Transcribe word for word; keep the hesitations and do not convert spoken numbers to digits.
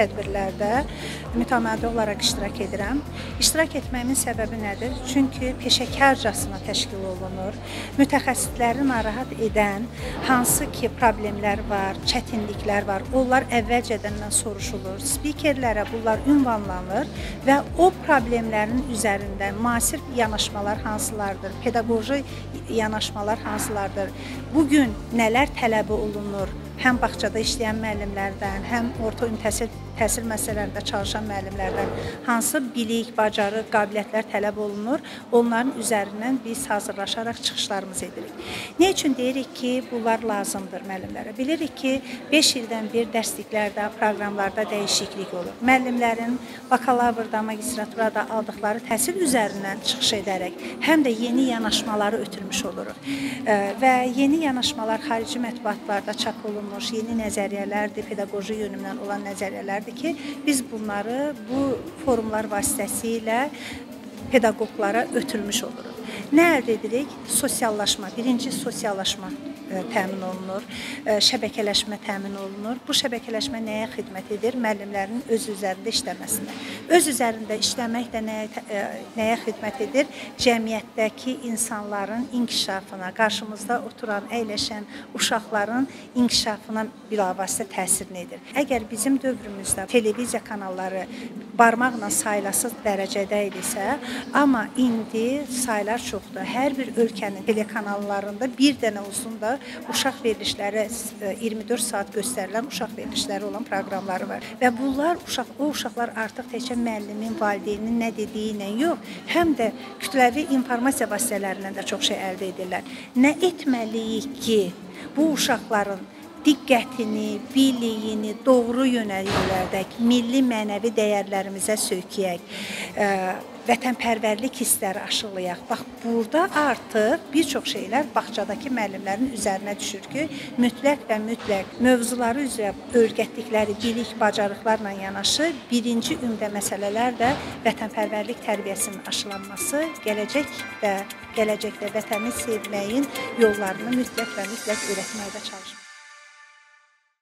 tədbirlərdə mütəmadi olaraq iştirak edirəm. İştirak etməyimin səbəbi nədir? Çünki peşəkarcasına təşkil olunur. Mütəxəssisləri narahat edən hansı ki problemlər var, çətinliklər var, onlar əvvəlcədəndən soruşulur. Spikerlərə bunlar ünvanlanır və o problemlərin üzərində müasir yanaşmalar hansılardır, pedaqoji yanaşmalar hansılardır, bugün nələr tələb olunur, həm bağçada işləyən müəllimlərdən, həm orta ümumi təhsil, təhsil müəssisələrində çalışan müəllimlərdən hansı bilik, bacarıq, qabiliyyətlər tələb olunur, onların üzərindən biz hazırlaşaraq çıxışlarımız edirik. Nə üçün deyirik ki, bunlar lazımdır müəllimlərə? Bilirik ki, beş ildən bir dərsliklərdə, proqramlarda dəyişiklik olur. Müəllimlərin bakalavrda, magistraturada aldıqları təhsil üzərindən çıxış edərək həm də yeni yanaşmaları ötürmüş oluruq. Və yeni yanaşmalar xarici mətbuatlarda çap olunmuş, yeni nəzəriyyələrdir, pedaqoji yönümdən olan nəzəriyyələrdir ki, biz bunları bu forumlar vasitəsilə pedaqoqlara ötürmüş oluruq. Nə əldə edirik? Sosiallaşma, birinci sosiallaşma təmin olunur, şəbəkələşmə təmin olunur. Bu şəbəkələşmə nəyə xidmət edir? Müəllimlərin öz üzərində işləməsinə. Öz üzərində işləmək də nəyə, nəyə xidmət edir? Cəmiyyətdəki insanların inkişafına, qarşımızda oturan, əyləşən uşaqların inkişafına bilavasitə təsirini edir. Əgər bizim dövrümüzdə televiziya kanalları barmaqla sayılasız dərəcədə idisə, amma indi saylar çoxdur. Hər bir ölkənin telekanallarında bir dənə olsun da uşaq verilişləri, iyirmi dörd saat göstərilən uşaq verilişləri olan proqramları var. Və bunlar, uşaq, o uşaqlar artıq təkcə müəllimin, valideynin nə dediyi ilə yox, həm də kütləvi informasiya vasitələrindən də çox şey əldə edirlər. Nə etməliyik ki, bu uşaqların diqqətini, biliyini doğru yönəliklərdək, milli mənəvi dəyərlərimizə söykəyək, vətənpərvərlik hissləri aşılayaq. Bax, burada artıq bir çox şeylər bağçadakı müəllimlərin üzərinə düşür ki, mütləq və mütləq mövzuları üzrə öyrətdikləri bilik, bacarıqlarla yanaşı, birinci ümdə məsələlər də vətənpərvərlik tərbiyəsinin aşılanması, gələcəkdə, gələcəkdə vətəni sevməyin yollarını mütləq və mütləq öyrətməkdə çalışmaq.